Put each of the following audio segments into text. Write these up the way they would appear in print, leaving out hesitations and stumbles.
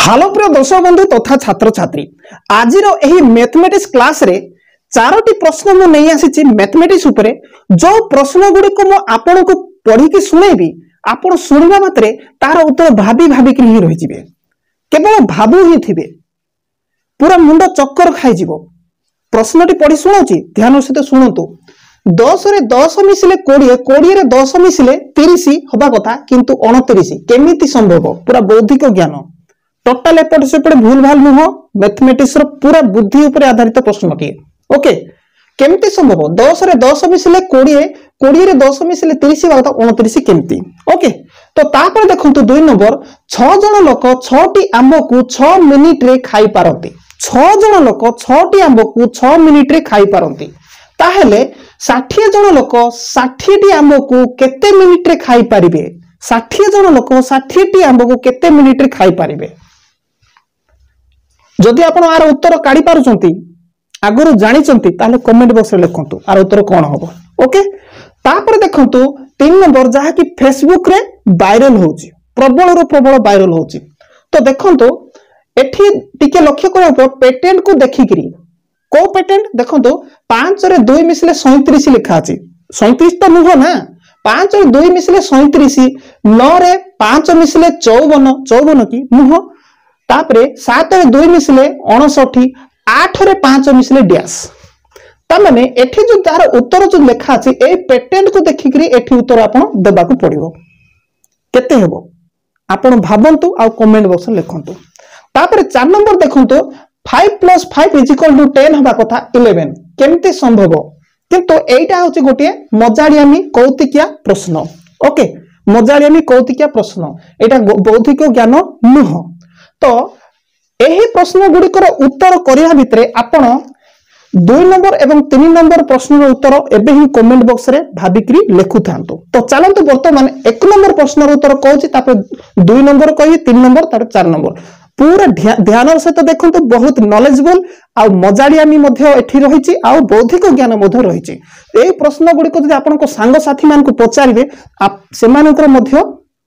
Hello प्रिय दर्शक बंधु तथा छात्र छात्री आज मैथमेटिक्स क्लास रे चारोटी प्रश्न मु नहीं आसी मैथमेटिक्स उपरे जो प्रश्न गुडी को मु आपन को पढ़ी की सुनेबी आपन सुनिबा मात्रे तार उत्तर भाबी भाबी कि रहि जिवे केवल भाबु ही थिबे पूरा मुंड चक्कर खाई जिवो। प्रश्नटी पढ़ी सुनाउची ध्यान सहित शुणुतु। 10 रे 10 मिसिले 20 20 रे 10 मिसिले 30 होबा कथा किंतु 29 केमिति संभव पूरा बौद्धिक ज्ञान टोटाल एपट सेपट भूल भाल नुह मैथमेटिक्स रो पूरा बुद्धि ऊपर आधारित प्रश्नटी। ओके केमती संभव 10 रे 10 मिसिले 20 20 रे 10 मिसिले 30 बात 29 केमती। ओके तो तापर देखंतु 2 नंबर 6 जण लोक 6 टी आंब को 6 मिनिट रे खाई पारंती। 6 जण लोक 6 टी आंब को 6 मिनिट रे खाई पारंती ताहेले 60 जण लोक 60 टी आंब को केते मिनिट रे खाई परिबे। 60 जण लोक 60 टी आंब को केते मिनिट रे खाई परिबे। जदि आपण आर उत्तर काढी पारुचंती आगुरु जानिचंती ताले कमेंट बॉक्स रे लिखंतु आर उत्तर कोन होबो। ओके तापर देखंतु 3 नंबर जहा कि फेसबुक रे वायरल होउची प्रबल रो प्रबल वायरल होउची। तो देखंतु एठी टिके लक्ष्य करबो पेटेंट को देखिकरी को पेटेंट देखंतु 5 रे 2 मिसले 37 लिखा अछि 37 तो नुह ना 5 रे 2 मिसले 37 9 रे 5 मिसले 54 54 की नुह तापरे 7 रे 2 मिसले 59 8 रे 5 मिसले डैश तामाने एठी जो तार उत्तर जो लिखा अछि ए पेटेंट को देखिकरी एठी उत्तर आपण देबा को पड़िबो केते हेबो आपण भाबंतु आ कमेंट बॉक्स में लिखंतु। तापरे 4 नंबर देखंतु 5 + 5 = 10 होबा कथा 11 केमते संभव किंतु एटा होची गोटे मजालियामी कौतिकिया प्रश्न। ओके मजालियामी कौतिकिया प्रश्न एटा बौद्धिक ज्ञान नुह। तो यही प्रश्न गुड़िकर उत्तर करिया भितरे आपण 2 नंबर एवं 3 नंबर प्रश्न उत्तर एबे ही कमेंट बॉक्स रे भाबिकरी लेखु थांतो। तो चलंतु वर्तमान 1 नंबर प्रश्न उत्तर कहूची तापर 2 नंबर कहि 3 नंबर तापर 4 नंबर पूरा ध्यान सहित देखंतु बहुत नॉलेजेबल आ मजालियामी मध्ये एठी रहिची आ बौद्धिक ज्ञान मध्ये रहिची। एई प्रश्न गुड़िक जदि आपन को सांग साथी मान को पचारिबे सेमानकर मध्ये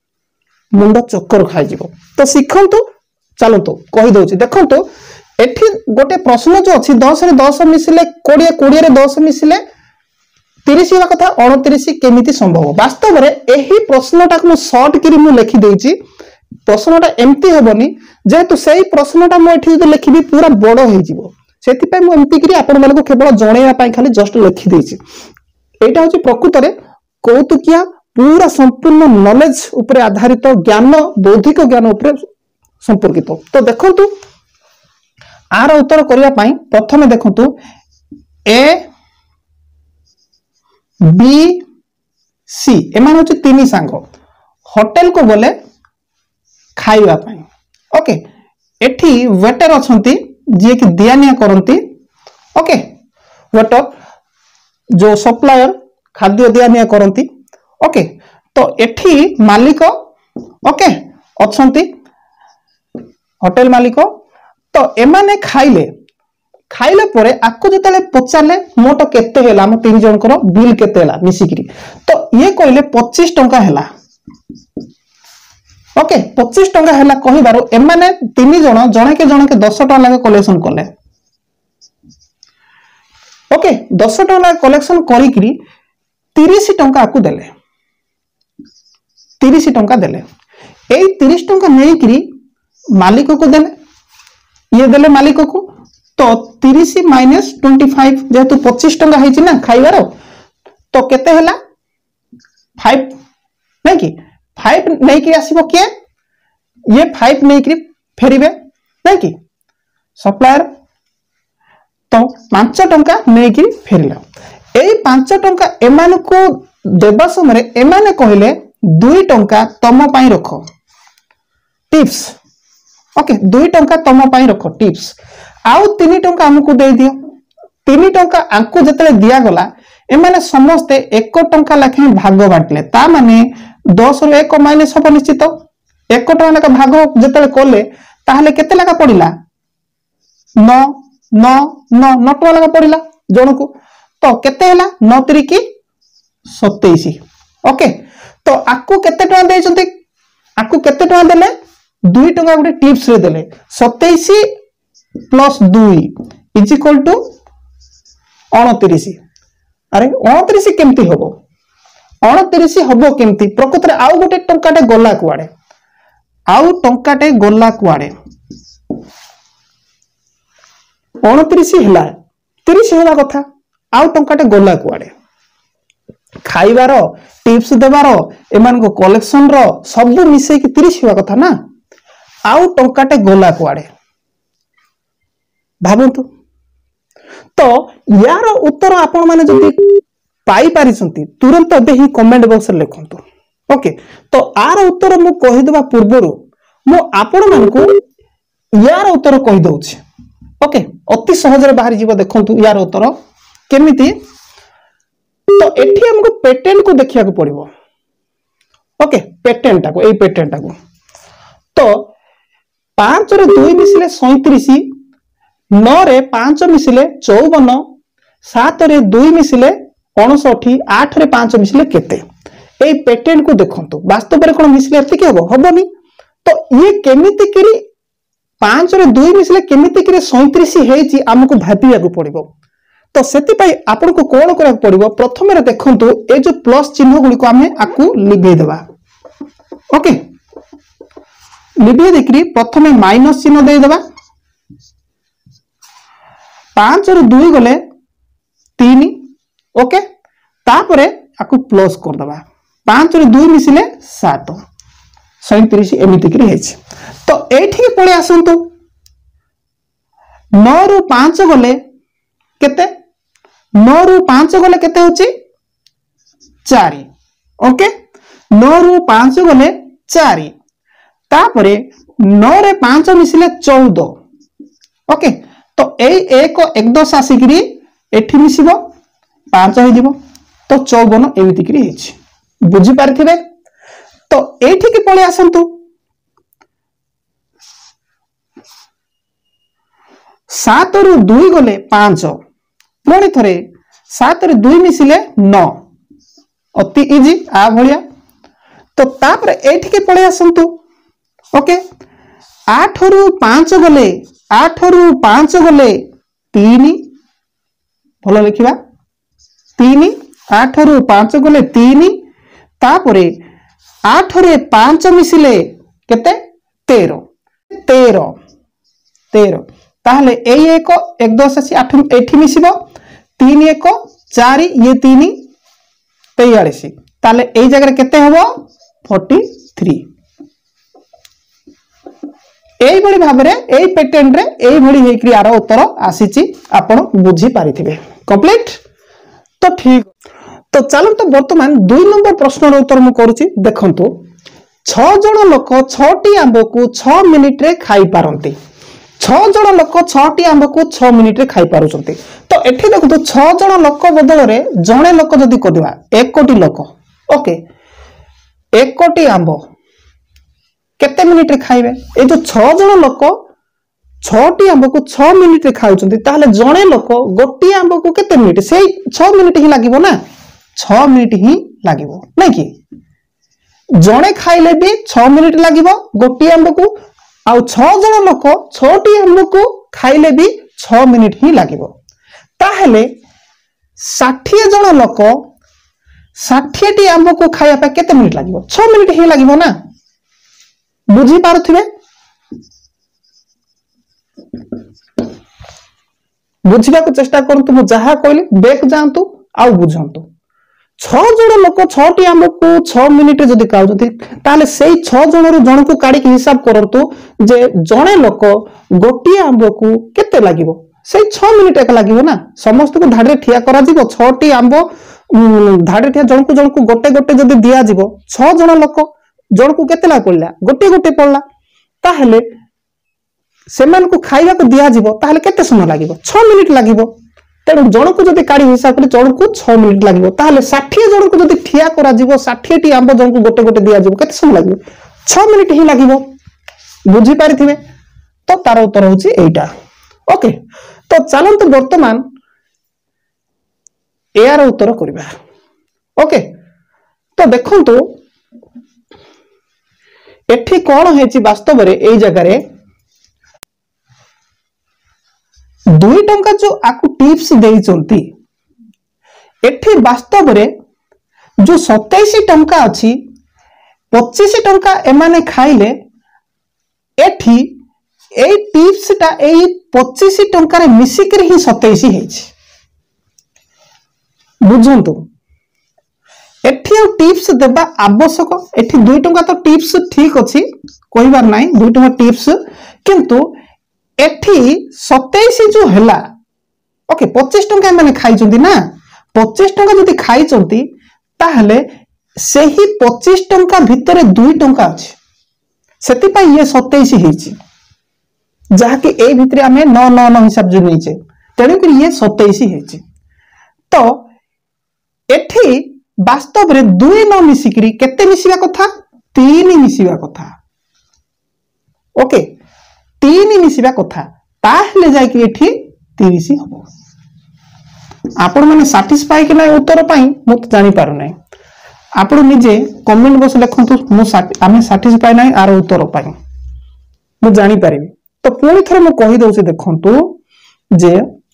मुंड चक्कर खाइ जिवो। तो सिखंतु चलतु कहि दउची देखंतु एठी गोटे प्रश्न जो अछि 10 रे 10 मिसिले 20 20 रे 10 मिसिले 30 होबा कथा 29 केमिति संभव। वास्तव रे एही प्रश्नटा को शॉर्ट करी मु लिखि देइची प्रश्नटा एम्ति हेबनी जेतु सेही प्रश्नटा मु एठी जदि लिखिबी पूरा बड़ होई जिवो सेति पय मु एम्ति करी आपन मानको केवल जणेया पय खाली जस्ट लिखि देइची। एटा होची प्रकृत रे कौतुकिया पूरा संपूर्ण नॉलेज ऊपर आधारित ज्ञान बौद्धिक ज्ञान ऊपर संपर्कित। तो देखंतु आर उत्तर करिया पय प्रथमे देखंतु ए बी सी एमान होची तीन सांग होटल को बोले खाइबा पय। ओके एठी वेटर अछंती जे कि दियानिया करंती। ओके वेटर जो सप्लायर खाद्य दियानिया करंती। ओके तो एठी मालिक ओके अछंती होटल मालिक। तो एमाने खाइले खाइले परे आकु जतले पचाले मोट केते हेला हम तीन जनकर बिल केते हेला मिसिकरी तो ये कहले 25 टंका हेला। ओके 25 टंका हेला कहिबारो एमाने तीन जण जणे के 10 टंका लागे कलेक्शन करले। ओके 10 टंका लागे कलेक्शन करिकरी 30 टंका आकु देले 30 टंका देले एई 30 टंका नेइकरी मालिक को देले ये देले मालिक को तो 30 - 25 जेतु 25 टंका हेछि ना खाइबारो तो केते हला 5 नै कि 5 नै कि आसीबो के ये 5 नै कि फेरिबे नै कि सप्लायर तो 5 टंका नै कि फेरिला। एई 5 टंका एमान को देबा समय एमाने कहले 2 टंका तम पई रखो टिप्स। ओके 2 टंका तम पई रखो टिप्स आउ 3 टंका हमकु दे दियो। 3 टंका आंकु जतले दिया गला एमाने समस्ते 1 टंका लाखे भाग बांटले ता माने 10 रो 1 माइनस हो निश्चित 1 टंका लाख भाग जतले कोले ताहले केते लागा पडिला 9 9 9 9 टंका लागा पडिला जणको तो केते हैला 9 3 की 27। ओके तो आकु केते टंका देइचंती आकु केते टंका देले 2 टंका गोटे टिप्स रे देले 27 प्लस 2 इज इक्वल टू 29। अरे 29 केमती हबो 29 हबो केमती प्रकृत रे आउ गोटे टंकाटे गला कुआडे आउ टंकाटे गला कुआडे 29 हला 30 हला कथा आउ टंकाटे गला कुआडे खाइबार टिप्स देवार एमान को कलेक्शन रो सब मिसे कि 30 हुआ कथा ना आउ टंकाटे गला कुआडे भाबंतु। तो यार उत्तर आपण माने जदि पाई पारिसंती तुरंत अबे ही कमेंट बॉक्स रे लिखंतु। ओके तो आर उत्तर मु कहि देबा पूर्वरु मु आपण मान को यार उत्तर कहि दउछि। ओके अति सहज रे बाहरी जीव देखंतु यार उत्तर केमिति। तो एठी हमको पेटेंट को देखिया को पड़िबो। ओके पेटेंट को ए पेटेंट को तो 5 रे 2 मिसिले 37 9 रे 5 मिसिले 54 7 रे 2 मिसिले 59 8 रे 5 मिसिले केते ए पेटेंट को देखंतु वास्तव रे कोन मिसिले एति के हबो हबोनी। तो ये केमिति करी 5 रे 2 मिसिले केमिति करी 37 हेची हमको भाबिया को पड़िबो। तो सेति पई आपन को कोन करा पड़िबो प्रथमे रे देखंतु ए जो प्लस चिन्ह गुडी को हमें आकु लिबे देबा। ओके लिबे देखरी प्रथमे माइनस चिन्ह दे देबा 5 रे 2 गले 3 ओके तापरे आकु प्लस कर देबा 5 रे 2 मिसिले 7 37 एमिति करी हेछि। तो एठी पळे आसंतु 9 रु 5 गले केते 9 रु 5 गले केते होछि 4 ओके 9 रु 5 गले 4 तापरे 9 रे 5 मिसिले 14 ओके तो एई एक एकदश आसिकरी एठी मिसिबो 5 हो जिवो तो 54 एमिति करी हेछि बुझी पारथिबे। तो एठी के पळे आसंतु 7 रु 2 गले 5 पुणी थरे 7 रे 2 मिसिले 9 अति इजी आ भलिया। तो तापर एठी के पळे आसंतु ओके 8 रु 5 गले 3 भलो लिखिबा 3 8 रु 5 गले 3 तापरे 8 रे 5 मिसिले केते 13 ताहले ए एक एकदश आसी 8 एठी मिसिबो 3 1 4 ये 3 43 ताले एई जगह केते हबो 43 एई बडी भाबरे एई पेटेंट रे एई बडी हेकरी आरो उत्तर आसीची आपण बुझी पारिथिबे कंप्लीट। तो ठीक तो चलो तो वर्तमान 2 नंबर प्रश्न रो उत्तर मु करूची देखंतु 6 जण लोक 6 टी आंबो को 6 मिनिट रे खाई पारंती 6 जण लोक 6 टी आंबो को 6 मिनिट रे खाई पारुचंती। तो एठी देखो 6 जण लोक बदल रे जणे लोक जदी करदिबा 1 कोटी लोक ओके 1 कोटी आंबो केते मिनिट रे खाइबे ए जो 6 जण लोक 6 टी आंबो को 6 मिनिट रे खाउचंती ताले जणे लोक गोटी आंबो को केते मिनिट सेई 6 मिनिट ही लागिवो ना 6 मिनिट ही लागिवो नै कि जणे खाइले भी 6 मिनिट लागिवो गोटी आंबो को आउ 6 जण लोक 6 टी आंबो को खाइले भी 6 मिनिट ही लागिवो ताहेले 60 जण लोक 60 टी आंबो को खाया पे केते मिनिट लागिवो 6 मिनिट ही लागिवो ना बुझी पारुथिबे बुझिबा को चेष्टा करंतु मु जहा कहली बेक जानतु आउ बुझंतु 6 जण लोक 6 टी आंबो को 6 मिनिट जदी खाउजती ताले सेई 6 जण रु जण को काडी के हिसाब करंतु जे जणे लोक गोटी आंबो को केते लागिवो सेई 6 मिनिट एक लागिवो ना समस्त को धाडरे ठिया करा जिवो 6 टी आंबो धाडरे ठिया जण को गोटे गोटे जदी दिया जिवो 6 जण लोक जण को केते ला पड़ला गोटे गोटे पड़ला ताहेले सेमान को खाइबा को दिया जिवो ताहेले केते समय लागिवो 6 मिनिट लागिवो तेणु जण को जदी काडी हिसाब करे जण को 6 मिनिट लागिवो ताहेले 60 जण को जदी ठिया करा जिवो 60 टी आंबो जण को गोटे गोटे दिया जिवो केते समय लागिवो 6 मिनिट ही लागिवो बुझी पारिथिबे। तो तार उत्तर होची एटा ओके। तो चलंतु वर्तमान एआर उत्तर करबा ओके। तो देखंतु एठी कौन है वास्तव में यही जगार 2 टंका जो आपको टिप्स देइचंती एठी वास्तव में जो 27 टंका अच्छी 25 टंका एमाने खाइले एठी ए टिप्स टा ए 25 टंका रे मिसिक ही 27 हेछि बुझंतु एठी टिप्स देबा आवश्यक एठी 2 टंका तो टिप्स ठीक अछि कहबार नाही 2 टंका टिप्स किंतु एठी 27 जो हैला ओके 25 टंका माने खाइचंती ना 25 टंका जदि खाइचंती ताहले सेही 25 टंका भितरे 2 टंका अछि सेति पई ये 27 हेछि जहा कि ए भितरे हमें 999 हिसाब जो नैचे तेणु कि ये 27 हेछि तो एठी वास्तव रे 2 न मिसिकरी केते मिसिबा कथा 3 मिसिबा कथा ओके 3 मिसिबा कथा ताहले जाय कि एठी 30 हबो आपण माने सैटिस्फाई कि नै उत्तर पई मु जानि पारु नै आपण निजे कमेंट बॉक्स लिखंतु मु आमे सैटिस्फाई नै आर उत्तर पई मु जानि पारिबी तो पुणी थरे मु कहि दउसे देखंतु जे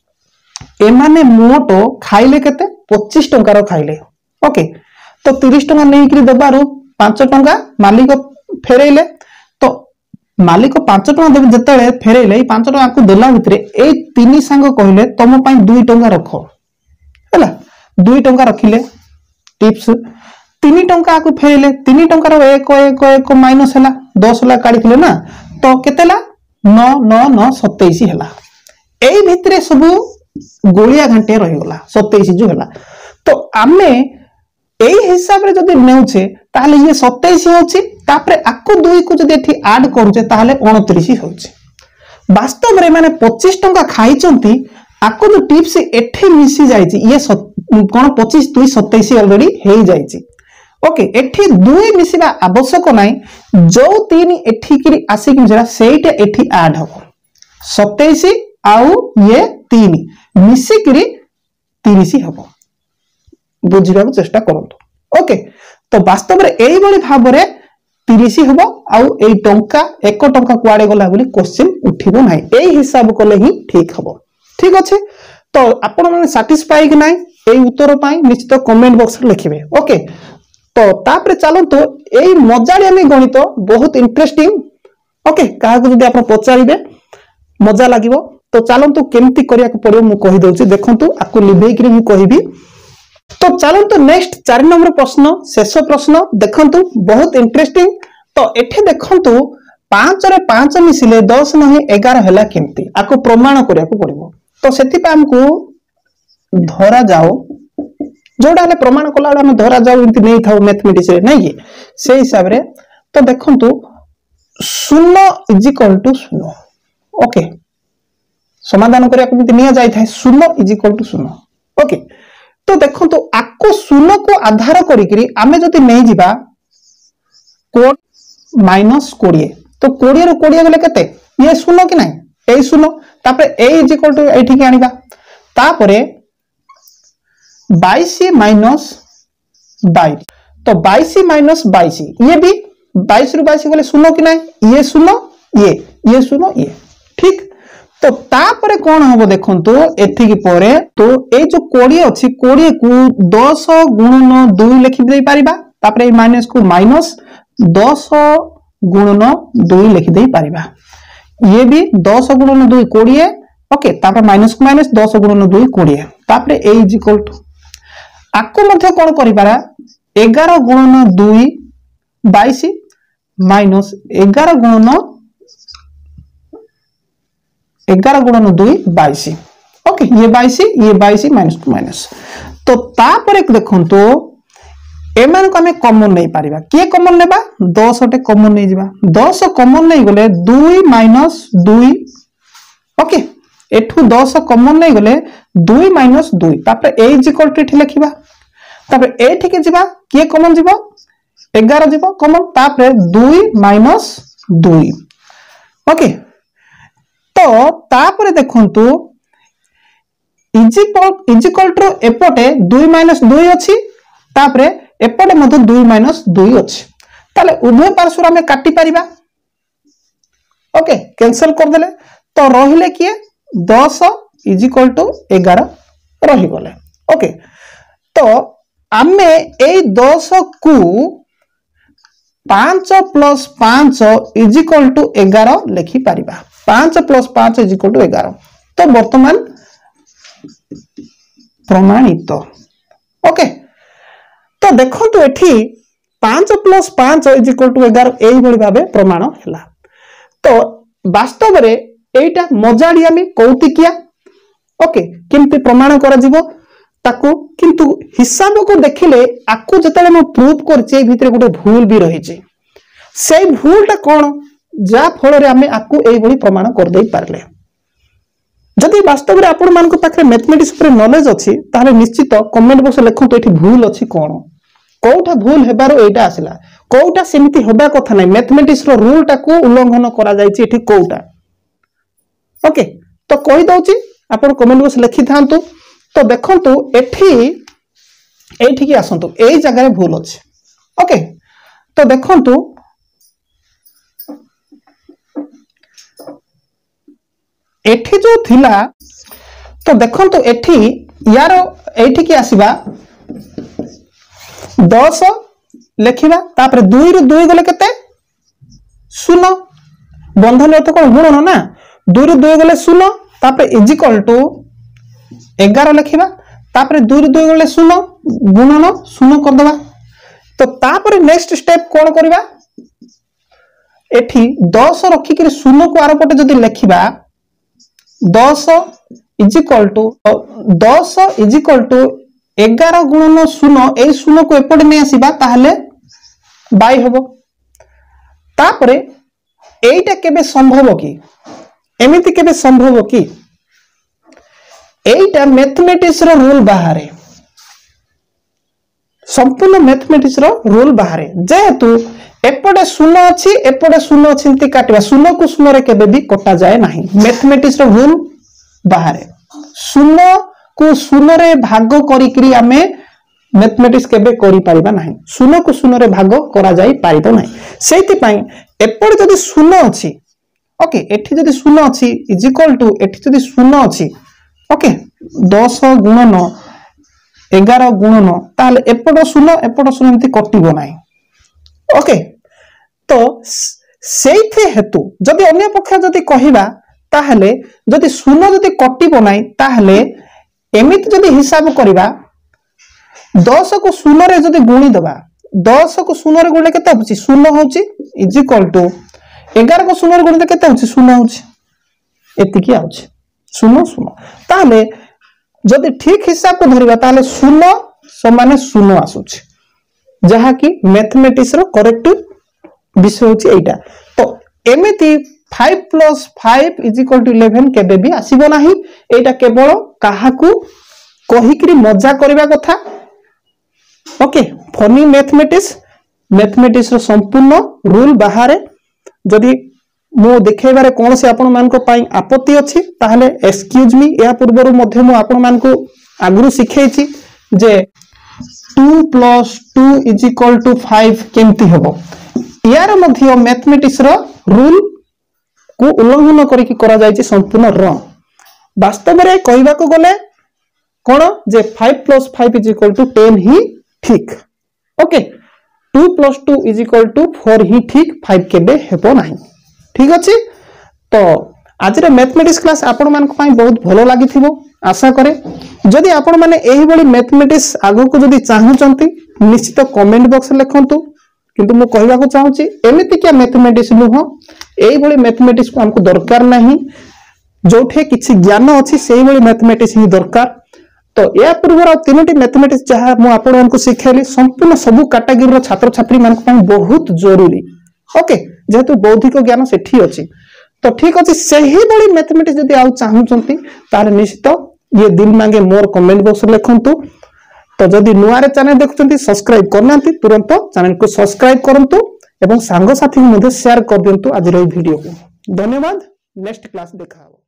एमाने मोटो खाइले केते 25 टंका रो खाइले ओके तो 30 टंका नै कि दबारो 5 टंका मालिक फेरेइले तो मालिक 5 टंका देबे जतले फेरेइले 5 टंका को देला भितरे ए तीन संग कहले तम पई 2 टंका रखो हैला 2 टंका रखिले टिप्स 3 टंका को फेरेइले 3 टंका रो 1 1 1 माइनस हैला 10 ला काढिले ना तो केतेला 9 9 9 27 हैला एई भितरे सब गोलिया घंटे रही गला 27 जो हैला तो आमे एई हिसाब रे जदी नेउछे ताले ये 27 होछि तापरे आको 2 को जदी एठी ऐड करूचे ताले 29 होछि वास्तव रे माने 25 टंका खाइचंती आको जो टिप्स एठी मिसी जाईची ये कोन 25 2 27 ऑलरेडी हेई जाईची ओके एठी 2 मिसिबा आवश्यक नाही जो 3 एठी कि आसी कि जरा सेइटा एठी ऐड हो 27 आउ ये 3 मिसी कि 30 हबो बुझिबा चेष्टा करंतु ओके तो वास्तव रे एई बळी भाबरे 30 हबो आउ एई टंका 1 टंका कुआडे गला बोली क्वेश्चन उठिबो नाही एई हिसाब कोले ही ठीक हबो ठीक अछि तो आपण माने सैटिस्फाई कि नाही एई उत्तर पाई निश्चित कमेंट बॉक्स रे लिखिबे ओके तो तापरे चलो तो एई मजालियामी गणित बहुत इंटरेस्टिंग ओके काहा को जदी आपण पचारिबे मजा लागिवो तो चलंतु केमती करिया को पड़ियो मु कहि दउची देखंतु आकु लिभेई कि मु कहिबी तो चलंतु नेक्स्ट 4 नंबर प्रश्न शेष प्रश्न देखंतु बहुत इंटरेस्टिंग तो एठे देखंतु 5 रे 5 मिसिले 10 नहीं 11 हैला केमती आकु प्रमाण करिया को पड़ियो तो सेति पे हमकु धरा जाओ जोडा ले प्रमाण कला हम धरा जाओ इंति नै थाउ मैथमेटिक्स रे नै ये से हिसाब रे तो देखंतु 0 0 ओके समाधान करिया को मिति निया जाय थाए 0 0 ओके तो देखंतु आको 0 को आधार करिकरी आमे जति नै जिबा कोड -20 तो 20 रो 20 गले केते ये 0 कि नै ए 0 तापर a एठी के आनिबा तापरे 22 माइनस 22 तो 22 माइनस 22 ये भी 22 रु 22 गले 0 कि नहीं ये 0 ये 0 ये ठीक तो तापरे कौन हम देखंतु एथि की परे तो ए जो 20 अछि 20 को 10 गुणन 2 लिखि दे परिबा तापरे ए माइनस को माइनस 10 गुणन 2 लिखि दे परिबा ये भी 10 गुणन 2 20 ओके तापर माइनस को माइनस 10 गुणन 2 20 तापरे a इक्वल टू आको मध्य कौन करिपारा 11 गुणन 2 22 माइनस 11 गुणन 2 22 ओके ये 22 माइनस टू माइनस तो तापर देखंतु एमान को हमें कॉमन नहीं पारिबा के कॉमन लेबा 10 टे कॉमन नहीं जिबा 10 कॉमन नहीं गले 2 माइनस 2 ओके एठू 10 कॉमन नहीं गले 2 माइनस 2 तापर a इक्वल टू एठी लिखिबा तापर a ठीक जिबा के कॉमन जिबा 11 जिबा कॉमन तापर 2 माइनस 2 ओके तो तापर देखंतु इक्वल टू एपटे 2 माइनस 2 अछि तापर एपटे मधे 2 माइनस 2 अछि ताले उभय पार्श्व आम काटी पारिबा ओके कैंसल कर देले तो रहिले किए 10 इज इक्वल टू 11 रही गले ओके तो आमे ए 10 को 5 + 5 इज इक्वल टू 11 लिखि पारिबा 5 + 5 इज इक्वल टू 11 तो वर्तमान प्रमाणित ओके तो देखंतु एठी 5 + 5 इज इक्वल टू 11 एही भली भाबे प्रमाण हैला तो वास्तव रे एटा मजाडियामी कौतिकिया ओके किंतु प्रमाण करा जीवो ताकू किंतु हिसाब को देखिले आकु जतले म प्रूफ करछि ए भितरे गोटे भूल भी रही छै से भूलटा कोन जा फल रे आमे आकु एही भली प्रमाण कर देई पारले जदि वास्तव रे आपण मान को पाखरे मैथमेटिक्स पर नॉलेज अछि ताले निश्चित कमेंट बॉक्स लिखंतु एठी भूल अछि कोन कोठा भूल हेबारो एटा आसिला कोठा सेमिति होबा कथा नै मैथमेटिक्स रो रूल टाकू उल्लंघन करा जायछि एठी कोठा ओके तो कहि दउछि आपण कमेंट बॉक्स लिखि थांतु तो देखंतु एठी की आसंतु एई जगह रे भूल अछि ओके तो देखंतु एठी जो थिला तो देखंतु एठी यार एठी की आसीबा 10 लिखिबा तापर 2 रु 2 गले केते 0 बंधन अर्थ कोन गुणन ना 2 रु 2 गले 0 तापर इज इक्वल टू 11 लिखिबा तापर 2 रु 2 गले 0 गुणन 0 कर देबा तो तापर नेक्स्ट स्टेप कोन करबा एठी 10 रखि के 0 को आर पटे जदी लिखिबा 10 इज इक्वल टू 11 गुणन 0 ए 0 को एपटे नै आसीबा ताहले 22 हबो तापरे एटा केबे संभव की एमिति केबे संभव की एटा मैथमेटिक्स रो रूल बाहरे संपूर्ण मैथमेटिक्स रो रूल बाहरे जेहेतु एपटे 0 अछि एपटे 0 अछि इंति काटिबा 0 को 0 रे केबे भी कटा जाय नाही मैथमेटिक्स रो रूल बाहरे 0 को 0 रे भाग करिकरी आमे मैथमेटिक्स केबे करि परिबा नाही 0 को 0 रे भाग करा जाय पारिबो नाही सेति पई एपटे जदी 0 अछि ओके एठी जदी 0 अछि इज इक्वल टू एठी जदी 0 अछि ओके 10 गुणन 11 गुणन ताले एपटे 0 एमति कटिबो नाही ओके तो सेइथे हेतु जदी अन्य पक्ष जदी कहिबा ताहले जदी 0 जदी कटिबो नाही ताहले एमिति जदी हिसाब करिबा 10 को 0 रे जदी गुणी दबा 10 को 0 रे गुणले केते होछि 0 होछि इज इक्वल टू 11 को 0 रे गुणले केते होछि 0 होछि एतिकी आउछि 0 0 ताहले जदी ठीक हिसाब को धरिबा ताहले 0 समान 0 आसुछि जहा कि मैथमेटिक्स रो करेक्ट विषय होछि एटा तो एमिति 5 + 5 = 11 केबे भी आसीबो नाही एटा केवल काहाकू कहिकरी मजा करबा कथा ओके फनी मैथमेटिक्स रो संपूर्ण रूल बाहरे जदी मो देखेबारे कोन से आपण मान को पाई आपत्ति अछि ताहले एक्सक्यूज मी या पूर्वरु मध्य मो आपण मान को आगरु सिखैछि जे 2 + 2 = 5 केमती हबो यार मध्य मैथमेटिक्स रो रूल को उल्लंघन करिकि करा जायछि संपूर्ण रंग वास्तव रे कहिबा को गले कोन जे 5 + 5 = 10 ही ठीक ओके 2 + 2 = 4 ही ठीक 5 केबे हेबो नाही ठीक अछि तो आज रे मैथमेटिक्स क्लास आपण मान को पाई बहुत भलो लागि थिबो आशा करे जदि आपण माने एही बळी मैथमेटिक्स आगो को जदि चाहू चंती निश्चित कमेंट बॉक्स लिखंतु किंतु मो कहबा को चाहूची एमिति क्या मैथमेटिक्स नुह एही बळी मैथमेटिक्स को हमको दरकार नाही जोठे किछि ज्ञान अछि सेही बळी मैथमेटिक्स ही दरकार तो या पूर्व तीनोटी मैथमेटिक्स जहां मो आपण मान को सिखाइली संपूर्ण सब कैटेगरी रो छात्र छात्री मान को बहुत जरूरी ओके जेहेतु बौद्धिक ज्ञान सेठी अछि तो ठीक अछि सेही बळी मैथमेटिक्स जदि आउ चाहू चंती तार निश्चित ये दिल मांगे मोर कमेंट बॉक्स लिखंतु तो जदि नुआरे चैनल देखुचंती सब्सक्राइब करनांती तुरंत चैनल को सब्सक्राइब करंतु एवं सांग साथी को मध्ये शेयर कर दियंतु आज रे वीडियो को धन्यवाद नेक्स्ट क्लास देखा